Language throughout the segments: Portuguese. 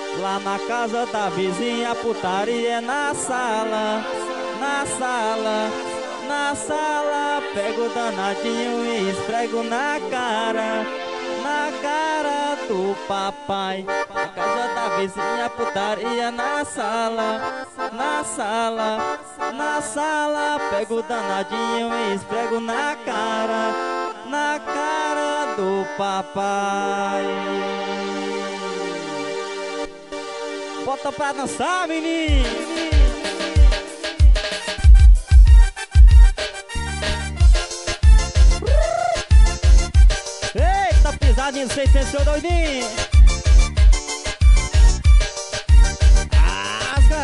Lá na casa da vizinha, putaria é na sala, na sala, na sala. Pego o danadinho e esfrego na cara do papai. Na casa da vizinha, putaria na sala, na sala, na sala. Pego o danadinho e esfrego na cara do papai. Bota pra dançar, menino. Eita, pisadinha de 600, seu doidinho. Asca.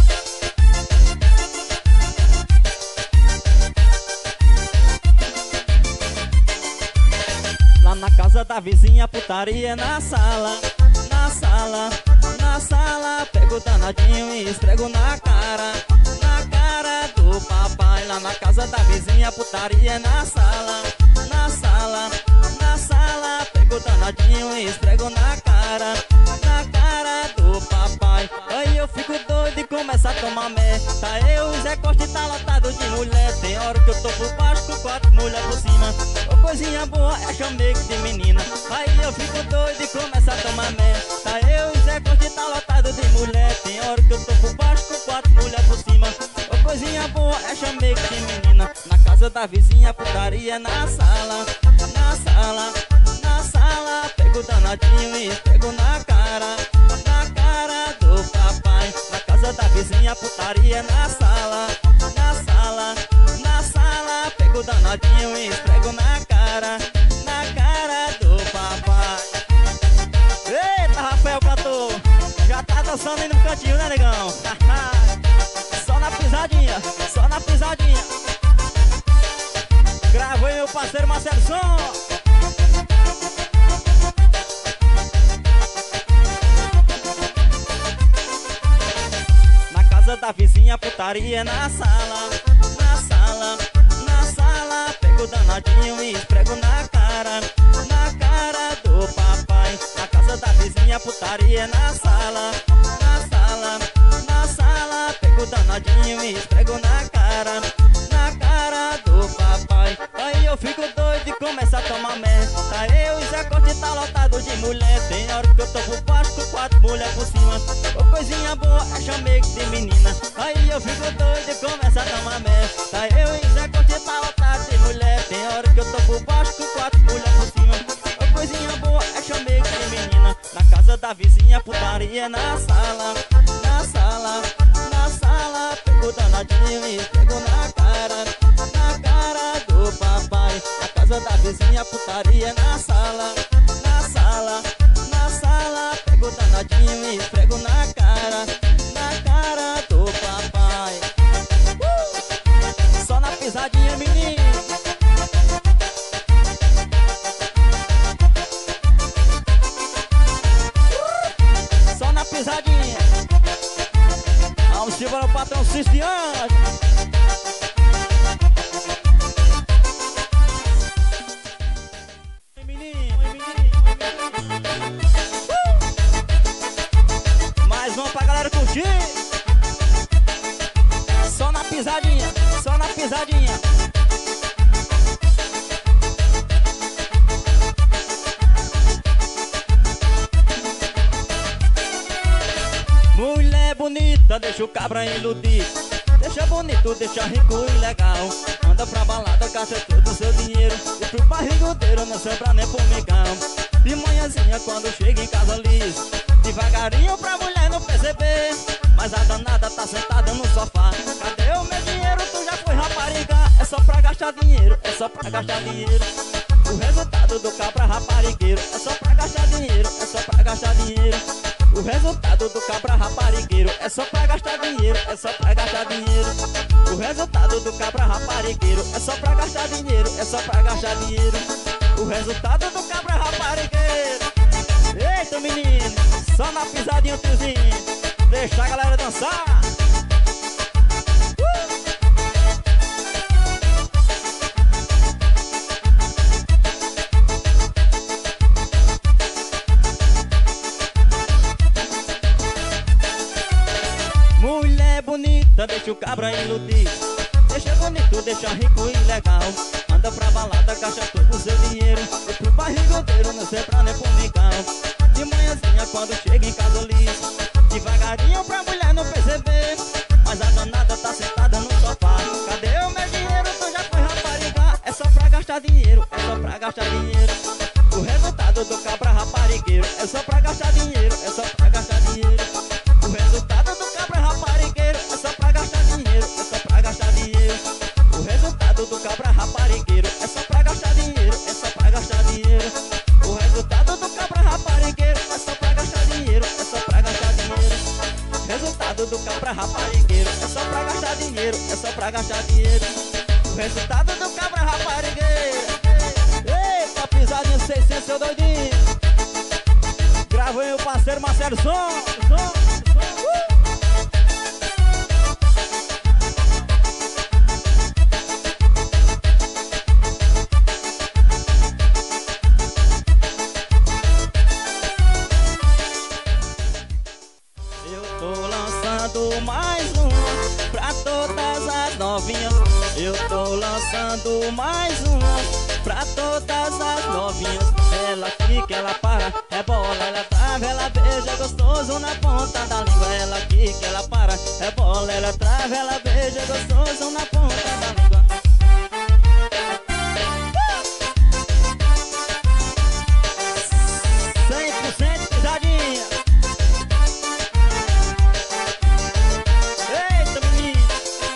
Lá na casa da vizinha, putaria é na sala, na sala, na sala. Pego o danadinho e esfrego na cara do papai. Lá na casa da vizinha, putaria é na sala, na sala, na sala. Pego o danadinho e esfrego na cara do papai. Aí eu fico doido e começo a tomar merda. Eu, o Zé Costa tá lotado de mulher. Tem hora que eu tô por baixo com 4 mulheres por cima. Ô, coisinha boa é chamego de menina. Aí eu fico doido e começo a tomar merda. Eu, o Zé Costa tá lotado de mulher. Tem hora que eu tô por baixo com 4 mulheres por cima. Ô, coisinha boa é chamego de menina. Na casa da vizinha, putaria na sala, na sala, na sala. Pego o danadinho e pego na cara do papai. Na casa da vizinha, putaria na sala, na sala, na sala. Pego o danadinho e esfrego na cara do papai. Eita, Rafael cantor, já tá dançando aí no cantinho, né, negão? Só na pisadinha, só na pisadinha. Gravou aí meu parceiro Marcelo Som. Na casa da vizinha, putaria é na sala, na sala, na sala. Pego o danadinho e esfrego na cara do papai. Na casa da vizinha, putaria é na sala, na sala, na sala. Pego o danadinho e esfrego na cara do papai. Aí eu fico doido e começo a tomar merda. Eu e Zé Corte tá lotado de mulher. Tem hora que eu tô por baixo com 4 mulheres por cima. Ô, coisinha boa é chamego de menina. Aí eu fico doido e começo a tomar merda. Eu e Zé Corte tá lotado de mulher. Tem hora que eu tô por baixo com 4 mulheres por cima. Ô, coisinha boa é chamego de menina. Na casa da vizinha, putaria na sala, na sala, na sala. Pego o danadinho e pego na cara do papai. Na casa da vizinha, putaria na sala, na sala, na sala. Pego o danadinho e esfrego na cara do papai. Só na pisadinha, menino. Só na pisadinha. Vamos embora, o patrão Cistiano. Mais uma pra galera curtir. Só na pisadinha, só na pisadinha. Mulher bonita, deixa o cabra iludir. Deixa bonito, deixa rico e legal. Anda pra balada, gasta todo o seu dinheiro. E pro barrigudeiro não sobra nem pro migão. De manhãzinha quando chega em casa liso, devagarinho pra mulher não perceber. Mas a danada tá sentada no sofá. Cadê o meu dinheiro? Tu já foi rapariga. É só pra gastar dinheiro, é só pra gastar dinheiro. O resultado do cabra raparigueiro. É só pra gastar dinheiro, é só pra gastar dinheiro. O resultado do cabra raparigueiro. É só pra gastar dinheiro, é só pra gastar dinheiro. O resultado do cabra raparigueiro. É só pra gastar dinheiro, é só pra gastar dinheiro. O resultado do cabra raparigueiro. Eita, menino, só na pisadinha, tiozinho. Deixa a galera dançar. então deixa o cabra iludir. Deixa bonito, deixa rico e legal. Anda pra balada, gasta todo o seu dinheiro. E pro barrigodeiro não serve nem pro mical. De manhãzinha quando chega em casa liso, devagarinho pra mulher não perceber. Mas a danada tá sentada no sofá. Cadê o meu dinheiro? Tu já foi raparigar. É só pra gastar dinheiro, é só pra gastar dinheiro. O resultado do cabra raparigueiro é só pra gastar dinheiro, é só pra gastar dinheiro. O resultado do cabra raparigueiro é só pra gastar dinheiro, é só pra gastar dinheiro. O resultado do cabra raparigueiro é só pra gastar dinheiro, é só pra gastar dinheiro. O resultado do cabra raparigueiro é só pra gastar dinheiro, é só pra gastar dinheiro. O resultado do cabra raparigueiro é só pra gastar dinheiro, é só pra gastar dinheiro. O resultado do cabra raparigueiro. Eita, pisadinha 600, seu doidinho. Grava aí o parceiro Marcelo Som. Eu tô lançando mais uma pra todas as novinhas. Eu tô lançando mais uma pra todas as novinhas. Ela quica, ela para, rebola, ela trava, ela beija gostoso na ponta da língua. Ela quica, ela para, rebola, ela trava, ela beija gostoso na ponta da língua. 100% pisadinha. Eita, menino.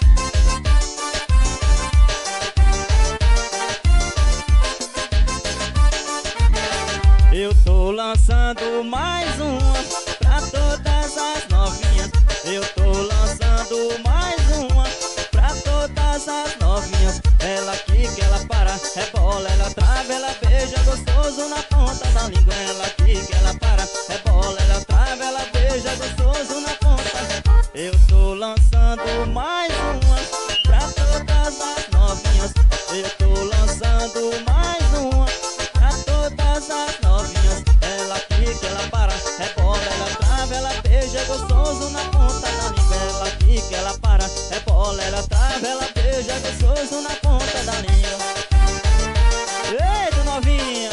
Eu tô lançando mais uma pra todas as novinhas. Eu tô lançando mais uma pra todas as novinhas. Ela quica, ela para, rebola, ela trava, ela beija gostoso na ponta da língua. Ela quica, ela para, rebola, ela trava, ela beija gostoso na ponta. Eu tô lançando mais uma pra todas as novinhas. Eu tô lançando mais uma pra todas as novinhas. Ela quica, ela para, rebola, ela trava, ela beija gostoso na ponta da língua. Ela quica, ela para, rebola, ela trava, ela beija gostoso na ponta da língua. Eita, novinha.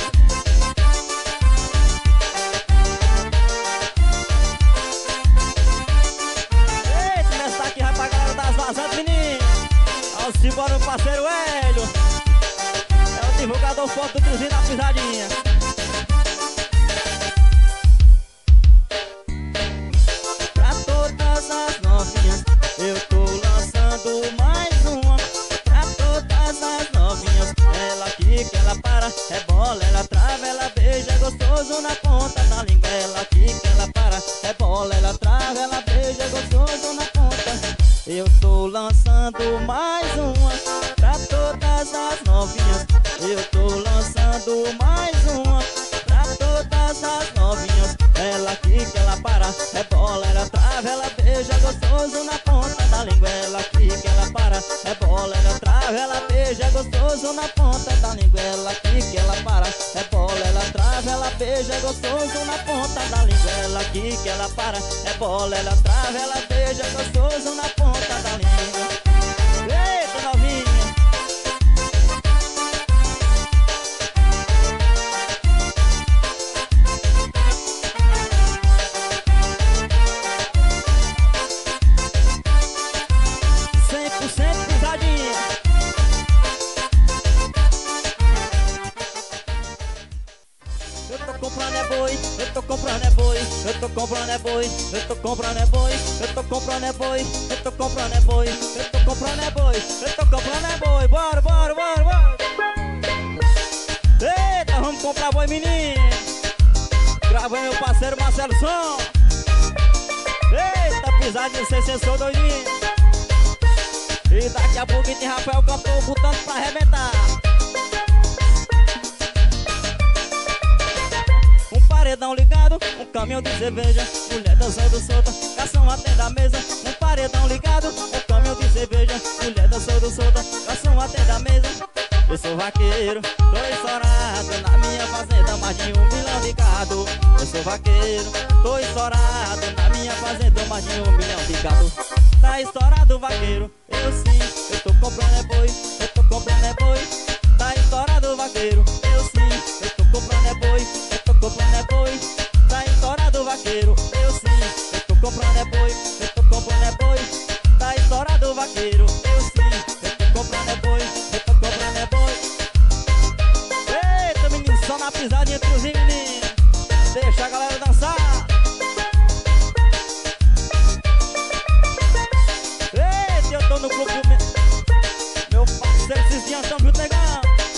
Eita, nessa aqui vai pra galera das vazantes, menino. Ao simbora o parceiro Hélio. É o divulgador foto do Cruzinho da pisadinha. Pra todas as novinhas, eu tô lançando mais uma pra todas as novinhas. Ela quica, ela para, rebola, ela trava, ela beija gostoso na ponta da língua. Ela quica, ela para, rebola, ela trava, ela beija gostoso na ponta. Eu tô lançando mais uma pra todas as novinhas. Eu tô lançando mais uma pra todas as novinhas. Ela quica, ela para, rebola, ela trava, ela beija gostoso na ponta da língua. Ela quica, ela para, rebola, ela trava, ela beija gostoso na ponta da língua. Ela quica, ela para, rebola, ela trava, ela beija gostoso na ponta da língua. Ela quica, ela para, rebola, ela trava, ela beija gostoso na ponta da língua. Eita, novinha. Eu tô comprando é boi, eu tô comprando é boi, eu tô comprando é boi, eu tô comprando é boi, eu tô comprando é boi, eu tô comprando é boi, eu tô comprando é boi, eu tô comprando é boi, bora, bora, bora, bora. Eita, vamos comprar boi, menino. Grava aí meu parceiro Marcelo Som. Eita, pisadinha, você sou doidinho. E daqui a pouco tem Rafael Cantor botando pra arrebentar. Paredão ligado, um caminhão de cerveja, mulher dançando solta, garçom atende a mesa. Um paredão ligado, um caminhão de cerveja, mulher dançando solta, garçom atende a mesa. Eu sou vaqueiro, tô estourado, na minha fazenda mais de 1 milhão de gado. Eu sou vaqueiro, tô estourado. Na minha fazenda mais de 1 milhão de gado. Tá estourado vaqueiro, eu sim. Eu tô comprando é boi, eu tô comprando é boi. Tá estourado vaqueiro, eu sim. Eu tô comprando é boi, eu tô comprando é boi. Tá estourado vaqueiro, eu sim. Eu tô comprando é boi, eu tô comprando é boi. Tá estourado vaqueiro, eu sim. Eu tô comprando é boi, eu tô comprando é boi. Eita menino, só na pisadinha entre os meninos. Deixa a galera dançar. Eita, eu tô no clube do meu parceiro, esses dias tão junto, negão.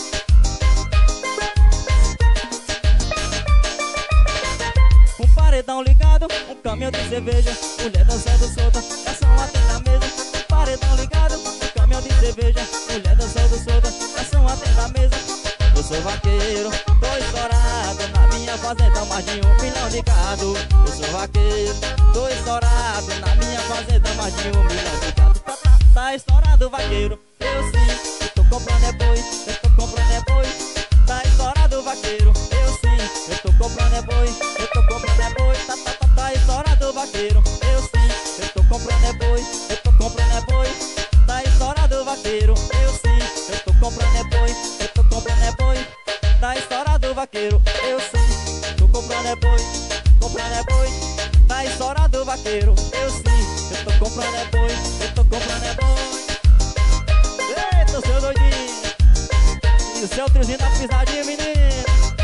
Um paredão ligado, um caminhão de cerveja. Mulher dançando solta, garçom atende a mesa. Um paredão ligado, um caminhão de cerveja. Mulher dançando solta, garçom atende a mesa. Eu sou vaqueiro, tô estourado. Na minha fazenda mais de 1 milhão de gado. Eu sou vaqueiro, tô estourado. Na minha fazenda mais de 1 milhão de gado. Tá estourado vaqueiro, eu sim. Eu tô comprando é boi, eu tô comprando é boi. Tá estourado vaqueiro, eu sim. Eu tô comprando é boi, eu tô comprando é boi. Tá estourado vaqueiro, eu sim. Eu tô comprando é boi, eu tô comprando é boi. Tá estourado vaqueiro, eu sim. Eu tô comprando é boi, eu tô comprando é boi. Tá estourado vaqueiro, eu sim. Tô comprando é boi, comprando é boi. Tá estourado vaqueiro, eu sim. Eu tô comprando é boi, eu tô comprando é boi. Eita, seu doidinho. E o seu triozinho da pisadinha, menino.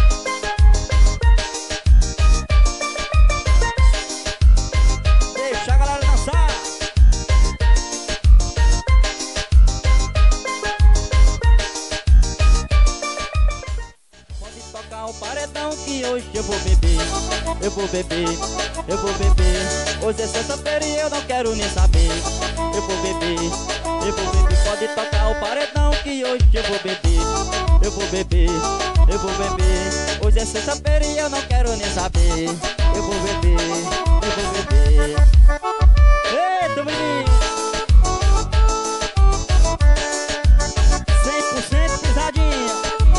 Deixa a galera dançar. Pode tocar o paredão que hoje eu vou beber. Eu vou beber, eu vou beber. Hoje é sexta-feira e eu não quero nem saber. Eu vou beber, eu vou beber. Pode tocar o paredão que hoje eu vou beber. Eu vou beber, eu vou beber. Hoje é sexta-feira e eu não quero nem saber. Eu vou beber, eu vou beber. Eita, menino! 100% pisadinha.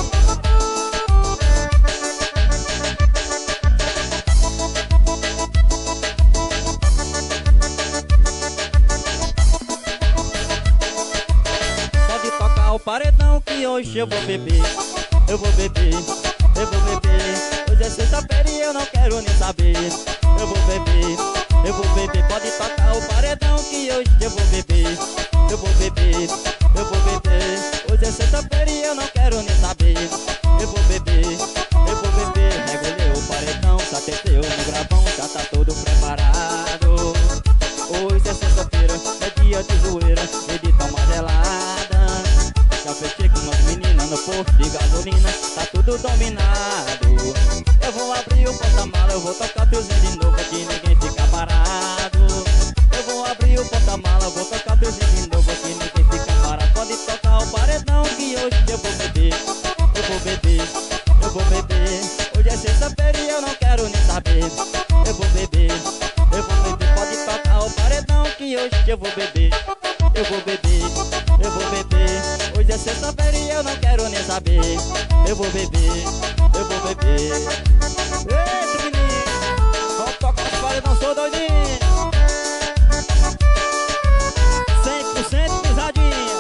Pode tocar o paredão que hoje eu vou beber. Eu vou beber, eu vou beber. Hoje é sexta-feira e eu não quero nem saber. Eu vou beber, eu vou beber. Pode tocar o paredão que hoje eu vou beber. Eu vou beber, eu vou beber. Hoje é sexta-feira e eu não quero nem saber. Eu vou beber, eu vou beber. Regulei o paredão, já teteu no gravão, já tá todo preparado. Hoje é sexta-feira, é dia de zoeira, e de tomar gelada. Já fechei com umas meninas no posto de gasolina, tá tudo dominado. Eu vou abrir o porta-mala, eu vou tocar teuzinho de novo, aqui ninguém fica parado. Eu vou abrir o porta-mala, eu vou tocar teuzinho de novo, aqui ninguém fica parado. Pode tocar o paredão que hoje eu vou beber. Eu vou beber, eu vou beber. Hoje é sexta-feira e eu não quero nem saber. Eu vou beber, eu vou beber. Pode tocar o paredão que hoje eu vou beber. Eu vou beber, eu vou beber. Hoje é sexta-feira e eu não quero nem saber. Eu vou beber, eu vou beber. Eita, menino, só toca os paredão, sou doidinho. 100% pisadinha.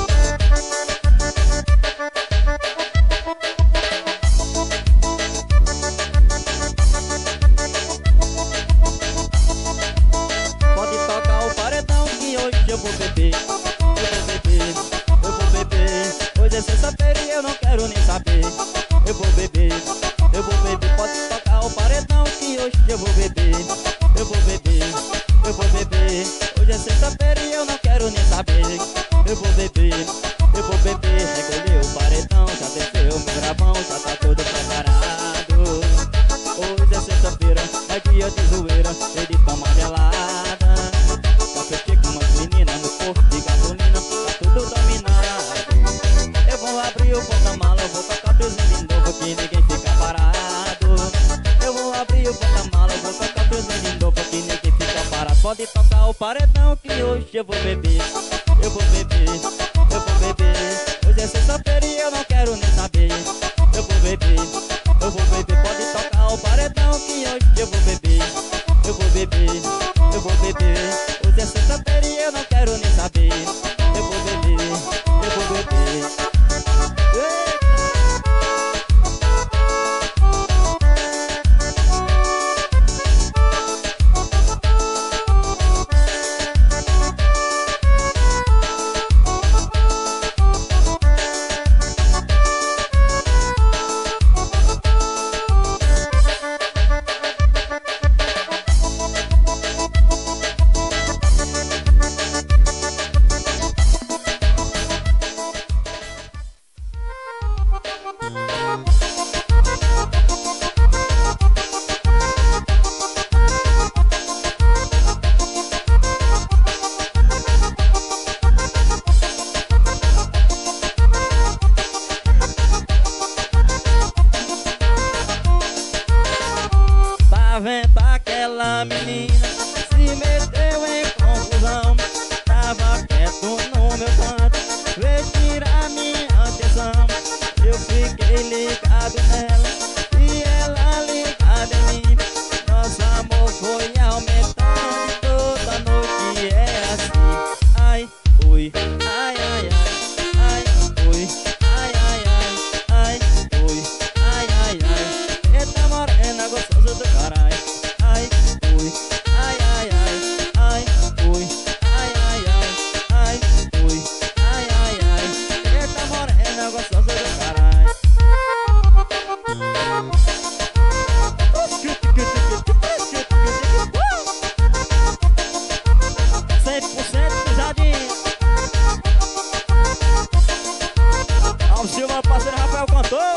Pode tocar o paredão que hoje eu vou beber. Eu vou beber, eu vou beber. Hoje é sexta-feira e eu não quero nem saber. Eu vou beber, eu vou beber. Pode tocar o paredão que hoje eu vou beber. Eu vou beber, eu vou beber. Hoje é sexta-feira e eu não quero nem saber. Eu vou beber, eu vou beber. Recolheu o paredão, já desceu meu gravão, já tá todo preparado. Hoje é sexta-feira, é dia de zoeira, cheio de toma gelada. Já fechei com umas meninas no posto de gasolina, tá tudo dominado. Eu vou abrir o porta-mala, eu vou tocar teuzinho de novo, que ninguém fica parado. Eu vou abrir o porta-mala, eu vou tocar teuzinho de novo, que ninguém fica parado. Pode tocar o paredão que hoje eu vou beber. Eu vou beber, eu vou beber. Hoje é sexta-feira e eu não quero nem saber. Eu vou beber, eu vou beber. Pode tocar o paredão que hoje eu vou beber. beber. Hoje é sexta-feira e eu não quero nem saber. Eu vou beber, eu vou beber. Tá vendo aquela menina se meteu em confusão? Tava quieto no meu canto, veio tirar minha atenção. Eu fiquei ligado nela e ela ligada em mim. Nosso amor foi aumentando, toda noite é assim. Ai, ui, ai, ai, ai, ai, ui, ai, ai, ai, ai, ui, ai, ai, ai. Eita morena gostosa do caralho. Ai, ui, ai, ai, ai, ai, ui, ai, ai, ai, ai, ui, ai, ai, ai. Eita morena gostosa do caralho. 100% pisadinha. Ao Silva, parceiro Rafael cantor.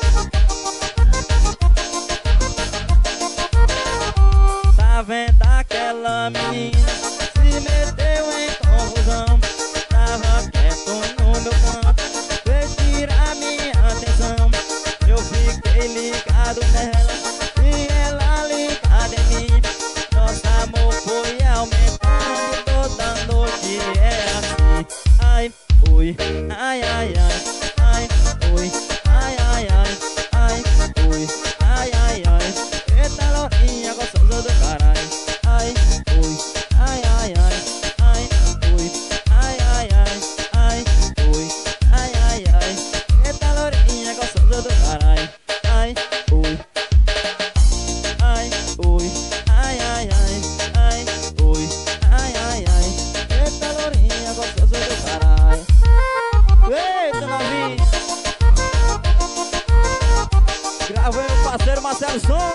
Tá vendo aquela menina se meteu em confusão? Tava quieto no meu canto, veio tirar minha atenção. Eu fiquei ligado nela e ela ligada em mim. Nosso amor foi aumentando, toda noite é assim. Ai, ui, ai, ai, ai, ai, ui, ai, ai, ai, ai, ui, ai, ai, ai. Eita lourinha gostosa do caralho. Ai, ui, ai, ai, ai, ai, ui, ai, ai, ai, ai, ui, ai, ai, ai. Eita lourinha gostosa do caralho. Ai, ui, ai, ui, ai, ai, ai, ai, ui, ai, ai, ai. Eita lourinha gostosa do caralho. Eita novinha. Gravei o parceiro Marcelo Som.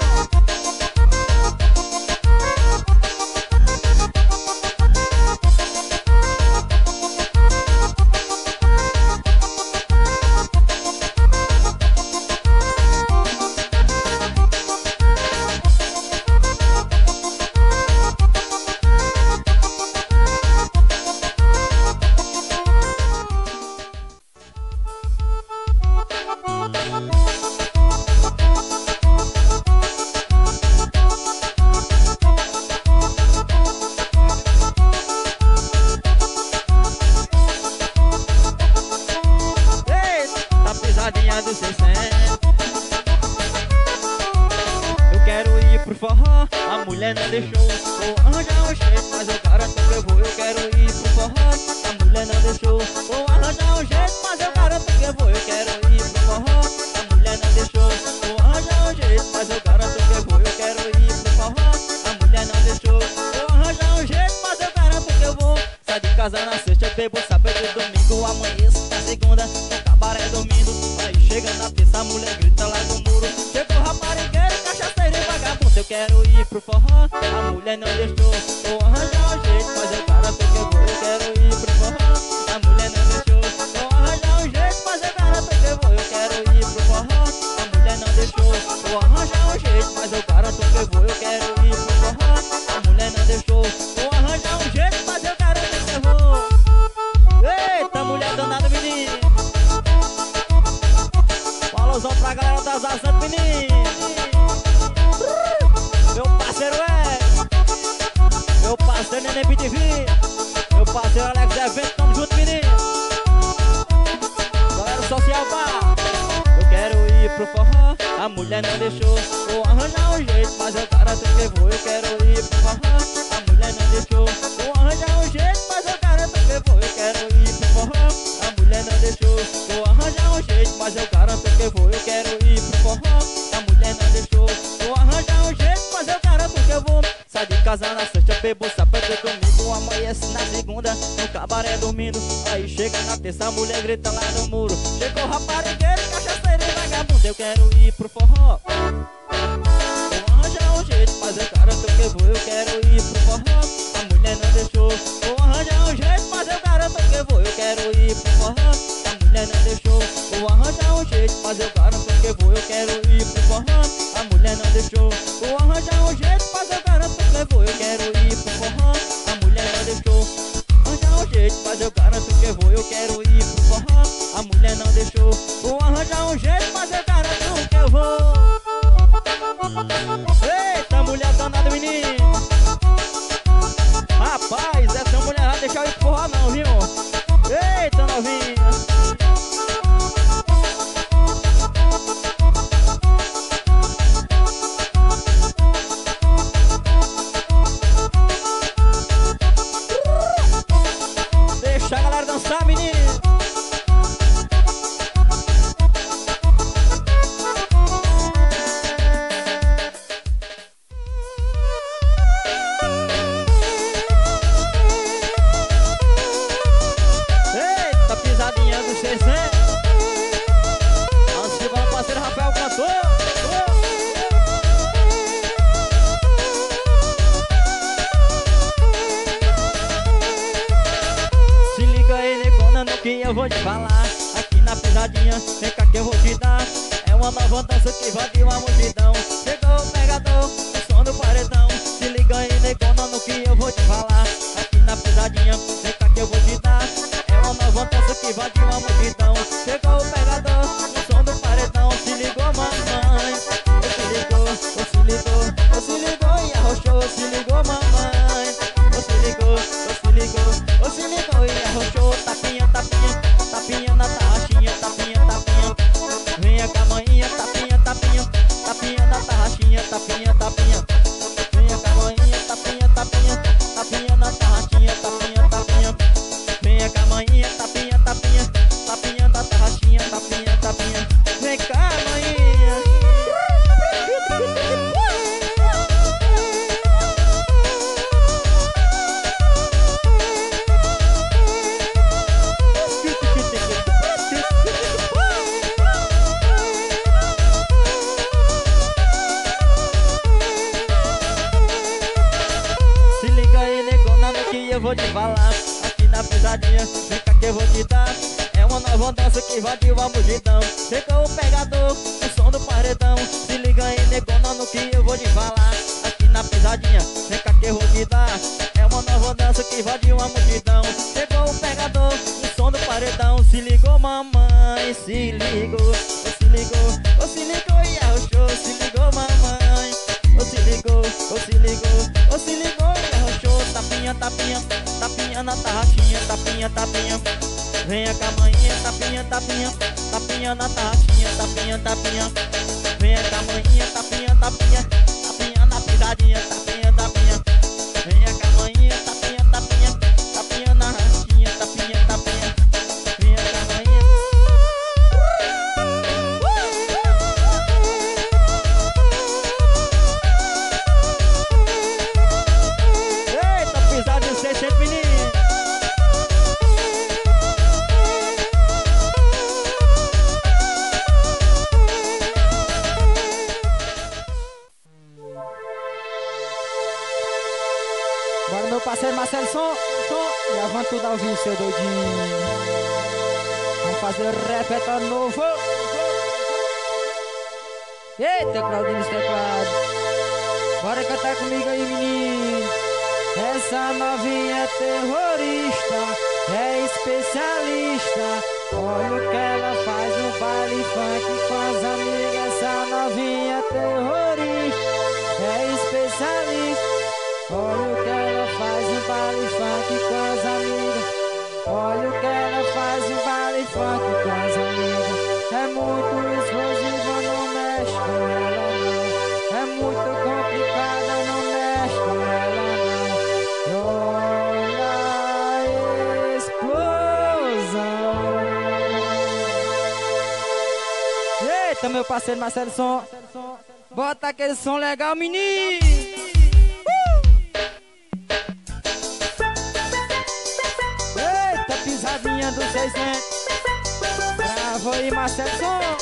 Pisadinha do 600. Eu quero ir pro forró, a mulher não deixou. Vou arranjar um jeito, mas eu garanto que eu vou. Eu quero ir pro forró, a mulher não deixou. Vou arranjar um jeito, mas eu garanto que eu vou. Eu quero ir pro forró, a mulher não deixou. Vou arranjar um jeito, mas eu garanto que eu vou. Eu quero ir pro forró, a mulher não deixou. Vou arranjar um jeito, mas eu garanto que eu vou. Sai de casa na sexta, eu bebo sábado e domingo. Amanheço na segunda, no cabaré dormindo. Aí chega na terça, a mulher grita lá do muro. Chegou raparigueiro, cachaceiro e vagabundo. Eu quero ir pro forró, a mulher não deixou. Vou arranjar um jeito, mas eu garanto que eu vou. Eu quero ir pro forró, a mulher não deixou. Vou arranjar um jeito, mas eu garanto que eu vou. Eu quero ir pro forró, a mulher não deixou. Vou arranjar um jeito, mas eu garanto que eu vou. Eu quero ir pro forró, a mulher não deixou. Vou arranjar um jeito, mas eu garanto que eu vou. Eita, mulher danada, menino. Alusão pra galera das asas, menino. Meu parceiro meu parceiro Neném BTV, meu parceiro Alex Evento, tamo junto, menino. Galera social bar. Eu quero ir pro forró, a mulher não deixou. Vou arranjar um jeito, mas eu garanto que vou. Eu quero ir pro forró, a mulher mulher não deixou. Vou arranjar um jeito, mas eu garanto que eu vou. Eu quero ir pro forró, a mulher não deixou. Vou arranjar um jeito, mas eu garanto que eu vou. Eu quero ir pro forró, a mulher não deixou. Vou arranjar um jeito, mas eu garanto que eu vou. Sai de casa na sexta, bebo sapete comigo. Amanhece na segunda, no cabaré dormindo. Aí chega na terça, a mulher grita lá no muro. Chegou raparigueiro, cachaceiro e vagabundo. Eu quero ir pro forró. Vou arranjar um jeito, mas eu garanto que eu vou. Eu quero ir pro forró, a mulher não deixou. Vou arranjar um jeito, mas eu garanto que eu vou. Eu quero ir pro forró, a mulher não deixou. Vou arranjar um jeito, mas eu garanto que eu vou. Eu quero ir pro forró, a mulher não deixou. Vou arranjar um jeito, mas eu garanto que eu vou. Eu quero ir pro forró, a mulher não deixou. Arranjar um jeito, mas eu garanto que eu vou. Eu quero ir pro forró, a mulher não deixou. Vou arranjar um jeito, mas eu garanto que eu vou. Eita, mulher danada, menino. Rapaz, essa mulher vai deixar eu ir pro forró não, viu? Eita, novinha. Deixa a galera dançar, menino. Eita, pisadinha do Cezé. Antes de meu parceiro Rafael cantou. Se liga aí, negona, no que eu vou te falar. Aqui na pisadinha, vem cá que eu vou te dar. É uma nova dança que invadiu a multidão. Chegou o pegador, o som do paredão. Se liga aí, negona, no que eu vou te falar. Aqui na pisadinha, vem cá que eu vou te dar. É uma nova dança que invadiu a multidão. Chegou o pegador, o som do paredão. Se ligou, mamãe. Se ligou, se ligou, se ligou e arrochou. Se ligou, mamãe. Se ligou, se ligou, se ligou e arrochou. Tapinha, tapinha, tapinha na tarraxinha. Tapinha, tapinha, venha com a manhinha. Tapinha, tapinha, tapinha na tarraxinha. Tapinha, tapinha, venha com a manhinha. Tapinha, tapinha, tapinha na tarraxinha. Tapinha, tapinha, venha com a manhinha. Tapinha, tapinha, tapinha na tarraxinha. Tapinha, tapinha, vem cá, manhinha. Se liga aí, negona, no que eu vou te falar. Aqui na pisadinha, vem cá que eu vou te dar. É uma nova dança que invadiu a multidão. Chegou o pegador, o som do paredão. Se liga aí, negona, no que eu vou te falar. Aqui na pisadinha, vem cá que eu vou te dar. É uma nova dança que invadiu a multidão. Chegou o pegador, o som do paredão. Se ligou, mamãe, se ligou. Se ligou, se ligou e arrochou. Se ligou, mamãe. Se ligou, se ligou, se ligou e arrochou. Tapinha, tapinha, tapinha na tarraxinha. Tapinha, tapinha, venha com a manhinha. Tapinha, tapinha, tapinha na tarraxinha. Tapinha, tapinha, venha com a manhinha. Tapinha, tapinha, tapinha na pisadinha. Tapinha, tapinha, venha com a manhinha. Tapinha, tapinha, tapinha na tarraxinha. Tapinha, tapinha, venha com a manhinha. Eita, pisadinha 600, menino. Bora, meu parceiro Marcelo, som. Levanta tudo ao vivo, seu doidinho. Vamos fazer o repertório novo. Eita, Claudinho dos teclados. Bora cantar comigo aí, menino. Essa novinha é terrorista, é especialista. Olha o que ela faz no baile funk com as amigas. Essa novinha é terrorista, é especialista. Olha o que ela faz no baile funk com as amigas. Olha o que ela faz no baile funk com as amigas. É muito explosiva, não mexe com ela não. É muito complicada, não mexe com ela não. Eita, meu parceiro Marcelo Som. Bota aquele som legal, menino. Eita, pisadinha do 600. Bravo aí, Marcelo Som.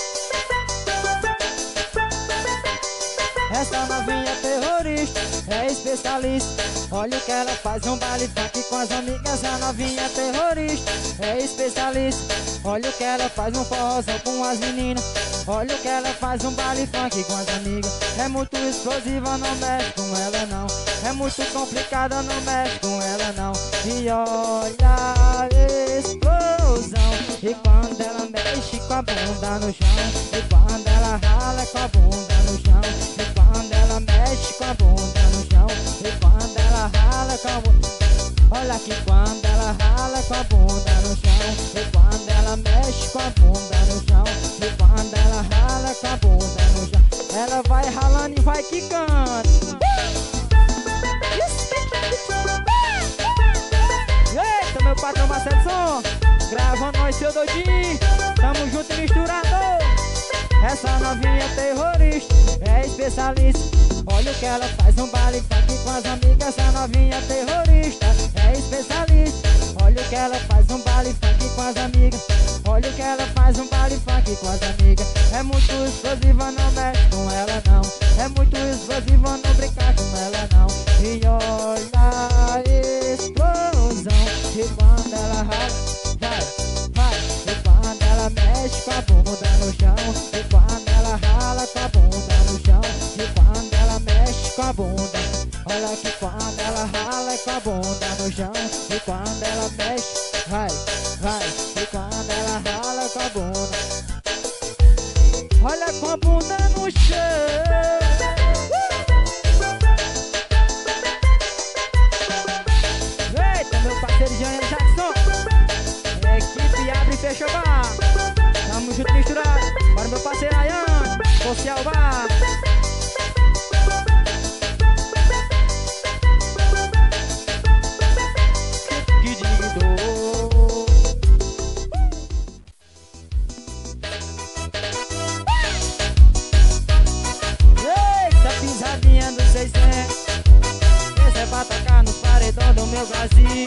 Essa novinha é terrorista, é especialista. Olha o que ela faz, um baile funk com as amigas. A novinha é terrorista, é especialista. Olha o que ela faz, um forrozão com as meninas. Olha o que ela faz, um baile funk com as amigas. É muito explosiva, não mexe com ela não. É muito complicada, não mexe com ela não. E olha a explosão. E quando ela mexe com a bunda no chão. E quando ela rala com a bunda no chão. E quando ela mexe com a bunda no chão. E quando ela rala com a bunda. Olha que quando ela rala com a bunda no chão. E quando ela mexe com a bunda no chão. E quando ela rala com a bunda no chão. Ela vai ralando e vai quicando. Eita, meu patrão Marcelo Som. Grava nós, seu doidinho. Tamo junto e misturado. Essa novinha é terrorista, é especialista. Olha o que ela faz, um baile funk com as amigas. Essa novinha é terrorista, é especialista. Olha o que ela faz, um baile funk com as amigas. Olha o que ela faz, um baile funk com as amigas. É muito explosiva, não mexe com ela não. É muito explosiva, não brincar com ela não. E olha a explosão. E quando ela rala, vai. E quando ela mexe com a bunda no chão. E quando ela rala com a bunda no chão. E quando ela mexe com a bunda. Olha que quando ela rala com a bunda no chão. E quando ela mexe, vai. E quando ela rala com a bunda. Olha com a bunda no chão. Eita, meu parceiro Jean Jackson. Equipe abre e fecha o bar. Tamo junto misturado. Para meu parceiro Ayane, social bar. Eita, pisadinha do 600. Esse é pra tocar nos paredão do meu Brasil.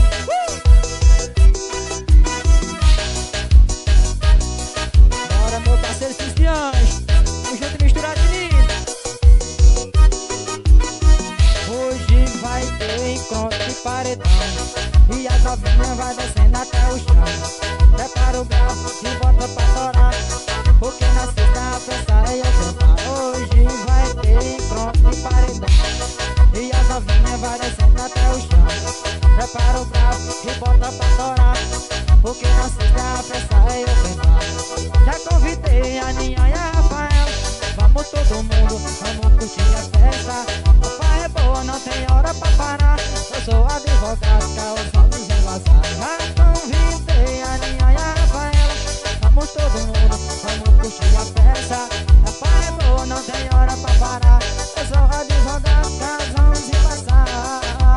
Bora, meu parceiro Cristianos. Tamo junto e misturado, menino. Hoje vai ter encontro de paredão. E as novinhas vai descendo até o chão. Prepara o grau e bota pra torar. Porque na sexta a festa é eu cantar. Hoje vai ter encontro de paredão. E as novinhas vai descendo até o chão. Prepara o grau e bota pra torar. Porque na sexta a festa é eu cantar. Já convidei a Ninha e a Rafael. Vamos todo mundo, vamos curtir a festa. A farra é boa, não tem hora pra parar. Eu sou advogado, caos homens enlaçar. Já convidei a Ninha e a Rafaela. Vamos todo mundo, vamos curtir a festa. A farra é boa, não tem hora pra parar. Eu sou advogado, caos homens enlaçar.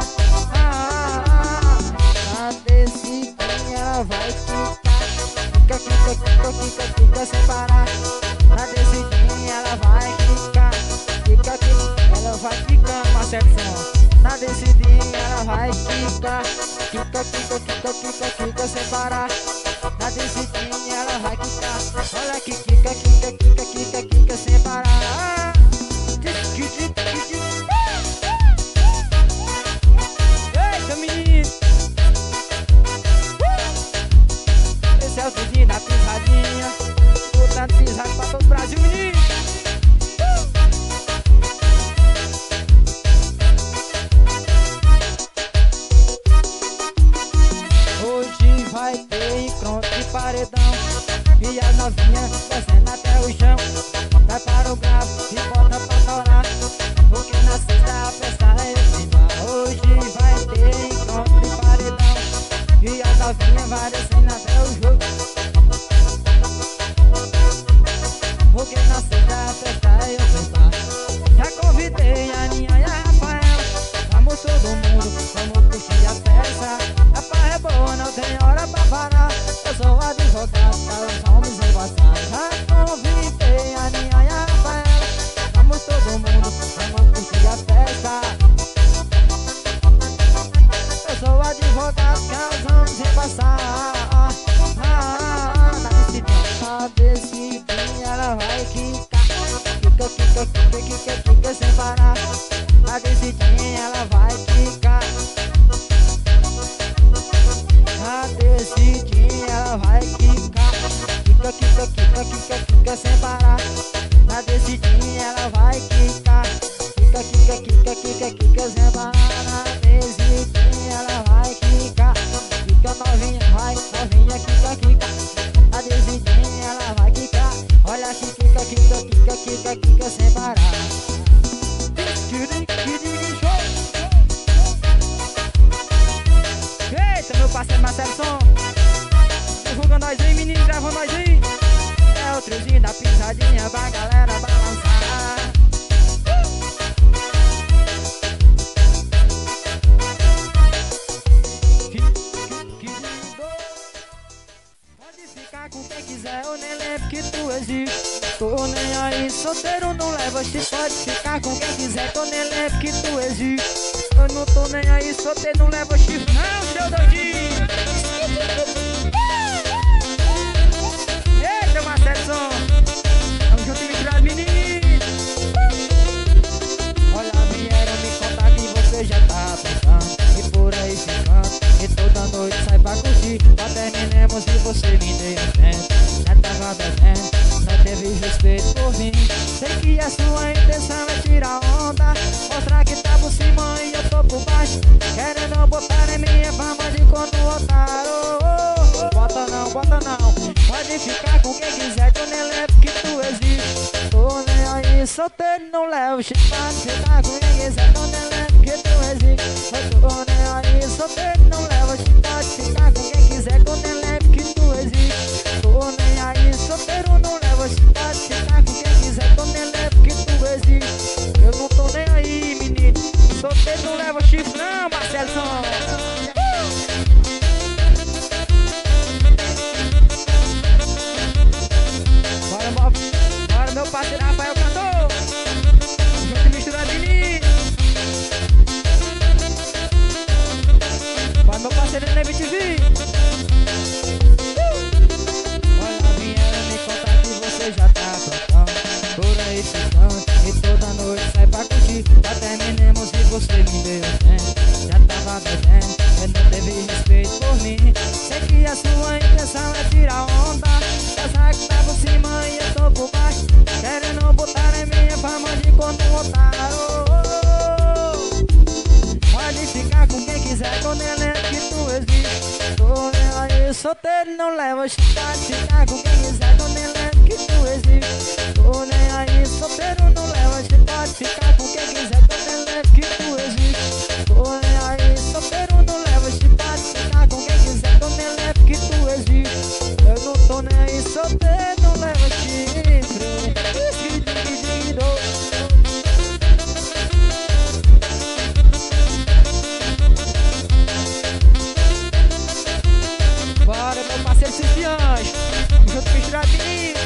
Cadê se quem ela vai ficar? Fica sem parar. Na decidinha ela vai ficar. Ela vai ficando, Marcelo Som. Na decidinha ela vai ficar. Fica sem parar. Na decidinha ela vai ficar. Olha que fica sem parar. Eita, menino. Esse é o Cidinho da pisadinha. Botando pisado pra todo o Brasil, menino. Hoje vai ter encontro de paredão. E as novinhas descendo até o chão. Prepara o gravo e bota pra torar. Porque na sexta a festa é esse. Hoje vai ter encontro de paredão. E as novinhas vai descendo até o jogo. Porque na sexta a festa é eu pensar. Já convidei a Ninha e a Rafael. Vamos todo mundo, vamos curtir a festa. A farra é boa, não tem hora pra parar. Eu sou advogado, para os homens envasados. Já convidei quica sem parar. Na descidinha ela vai quicar. Na descidinha ela vai quicar. Quica sem parar. Na descidinha ela vai quicar. Quica sem parar. Na descidinha ela vai quicar. Quica novinha, vai, novinha, quica. Na descidinha ela vai quicar. Olha que quica sem parar. Eita, meu parceiro Marcelo Som, divulga nós aí, menino, grava nós aí. É o triozinho da pisadinha pra galera balançar. Pode ficar com quem quiser, eu nem lembro que tu existe. Tô nem aí, solteiro não leva chifre. Pode ficar com quem quiser, tô nem lembro que tu existe. Eu não tô nem aí, solteiro não leva chifre. Não, seu doidinho. Eita, Marcelo, tamo junto e misturado, menino. Olha, vieram me contar que você já tá pensando e por aí ficando, e toda noite sai pra curtir. Já terminemos e você me deu tempo. Já tava bebendo, não teve respeito por mim. Sei que a sua intenção é tirar onda, mostrar que tá por cima e eu tô por baixo, querendo botar em minha fama de quando otário. Bota não, pode ficar com quem quiser, que eu nem lembro que tu existe. Tô nem aí, solteiro não levo chifre. Pode ficar com quem quiser, tô nem lembro que tu existe. Eu tô nem aí, solteiro não levo chifre. Pode ficar com quem quiser, que eu nem lembro que tu existe. Tô nem aí, solteiro não levo chifre. Pode ficar com quem quiser, tô nem lembro que tu existe. Eu não tô nem aí, menino, solteiro não leva chifre não, Marcelo Som. Bora meu parceiro Rafael Cantor, junto e misturado, menino. Bora meu parceiro Neve TV. Olha, vieram me contar que você já tá pronto, por aí ficando, e toda noite sai pra curtir. Já terminemos e você me deu tempo. Já tava bebendo, mas não teve respeito por mim. Sei que a sua intenção é tirar onda, pensar que tá por cima e eu tô por baixo, querendo botar em minha fama de quando otário. Pode ficar com quem quiser, tô nem lembro que tu existe. Tô nem aí, solteiro não leva chifre. Pode ficar com quem quiser, tô nem lembro que tu existe. Tô nem aí, solteiro não leva chifre. Pode ficar com quem quiser, tô nem lembro que tu existe. Tô nem aí, solteiro não leva chifre. Pode ficar com quem quiser, tô nem lembro que tu existe. Eu não tô nem aí, solteiro não leva chifre. Bora, meu parceiro Cifiãs, tamo junto misturadinho.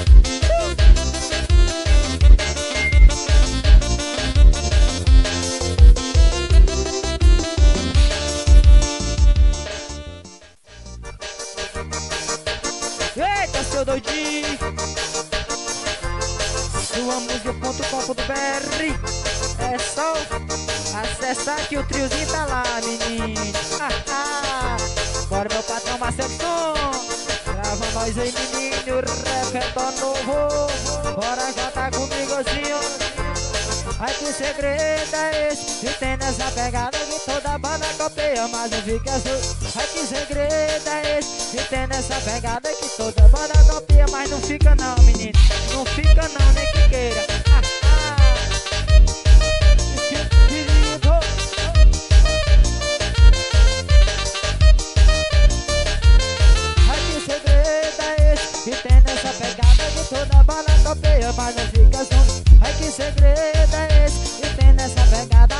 Eita, seu doidinho. Suamusica.com.br. É só acessar que o triozinho tá lá, menino. Bora, meu patrão Marcelo Som, grava nós aí, menino, repertório novo. Bora cantar comigo assim, ó. Ai, que segredo é esse? E tem nessa pegada que toda banda copia, mas não fica azul. Ai, que segredo é esse? E tem nessa pegada que toda banda copia, mas não fica não, menino. Não fica não, nem que queira. E tem nessa pegada que toda bala copia, mas não fica junto. Ai, que segredo é esse? E tem nessa pegada.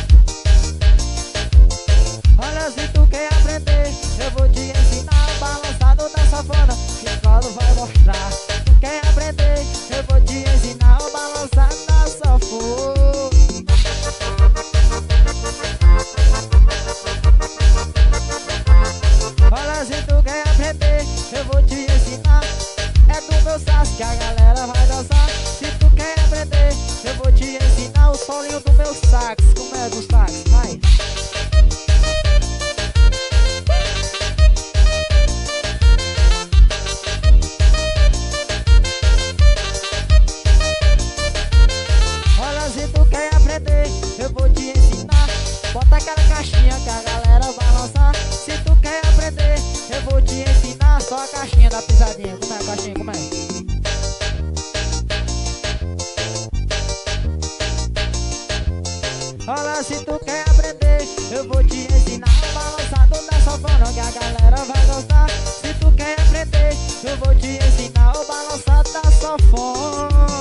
Olha, se tu quer aprender, eu vou te ensinar o balançado da savana, que o Paulo vai mostrar. Tu quer aprender, eu vou te ensinar o balançado pro sax, vai. Olha, se tu quer aprender, eu vou te ensinar. Bota aquela caixinha que a galera vai lançar. Se tu quer aprender, eu vou te ensinar. Só a caixinha da pisadinha. Como é a caixinha? Como é? Olha, se tu quer aprender, eu vou te ensinar o balançado da sanfona que a galera vai gostar. Se tu quer aprender, eu vou te ensinar o balançado da sanfona.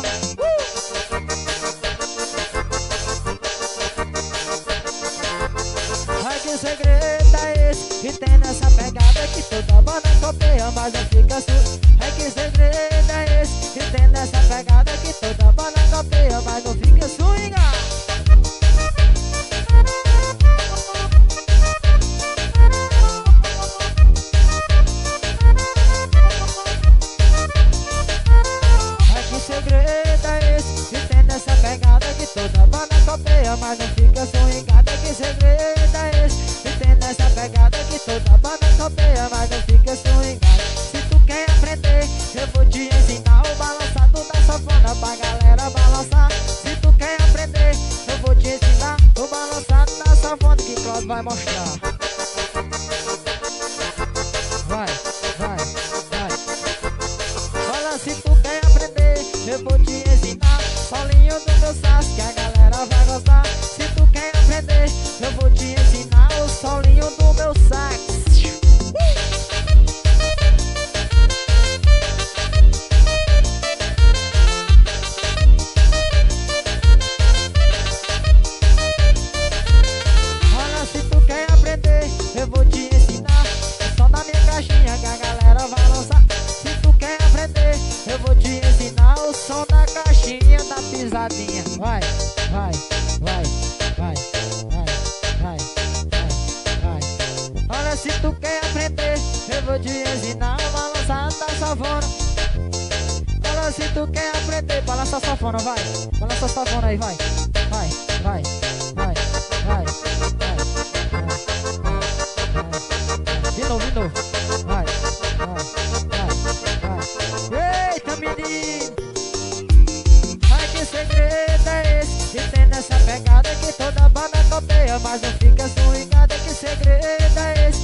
Ai, que segredo é esse? E tem nessa pegada que toda banda copeia, mas não fica surdo. Ai, que segredo é esse? E tem nessa pegada que toda banda copeia, mas não fica swingado. Toda banda copeia, mas não fica swingada. Que segredo é esse? E tem nessa pegada que toda banda copeia, mas não fica swingada. Se tu quer aprender, eu vou te ensinar o balançado da sanfona pra galera balançar. Se tu quer aprender, eu vou te ensinar o balançado da sanfona que Claudio vai mostrar. Vai, vai, vai. Olha, se tu quer aprender, eu vou te ensinar solinho do meu sax que a galera vai gostar. Se tu quer aprender, eu vou te ensinar o solinho do meu sax. Olha, se tu quer aprender, eu vou te ensinar o som da minha caixinha que a galera vai lançar. Se tu quer aprender, eu vou te ensinar o som da caixinha da pisadinha. Vai, vai, vai, vai, vai, vai, vai, vai. Olha, se tu quer aprender, eu vou te ensinar o balançado da sanfona. Olha, se tu quer aprender, balança a sanfona, vai. Balança a sanfona aí, vai. Vai, vai, vai, vai, vai, vai, vai. De novo, de novo. Vai, vai, vai, vai. Eita, menino! Ai, que segredo é esse? E tem nessa pegada que toda banda copeia, mas não fica swingada. Que segredo é esse?